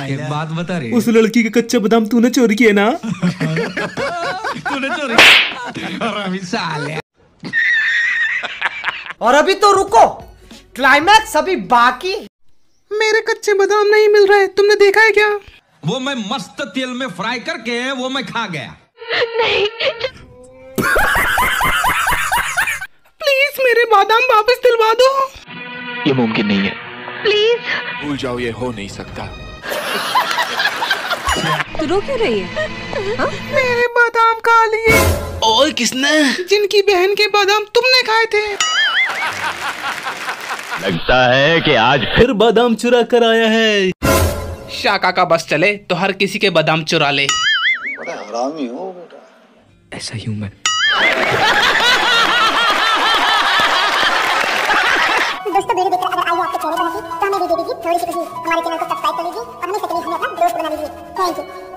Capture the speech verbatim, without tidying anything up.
एक बात बता रही, उस लड़की के कच्चे बादाम तूने चोरी किए ना? तूने चोरी हरामी साले। और अभी तो रुको, क्लाइमैक्स अभी बाकी। मेरे कच्चे बादाम नहीं मिल रहे, तुमने देखा है क्या? वो मैं मस्त तेल में फ्राई करके वो मैं खा गया। नहीं प्लीज मेरे बादाम वापस दिलवा दो। ये मुमकिन नहीं है, प्लीज। भूल जाओ, ये हो नहीं सकता। तू रो क्यों रही है? हा? मेरे बादाम खा लिए। और किसने? जिनकी बहन के बादाम तुमने खाए थे। लगता है कि आज फिर बादाम चुरा कर आया है। शाका का बस चले तो हर किसी के बादाम चुरा ले। बड़ा हरामी हो बेटा। ऐसा ही हूं मैं। दोस्तों वीडियो देखकर अगर आइए आपके चैनल पर हंसी तो हमें भी दे दीजिए थोड़ी सी खुशी। हमारे चैनल को सब्सक्राइब कर लीजिए और हमें सच में अपना दोस्त बना लीजिए। Thank you.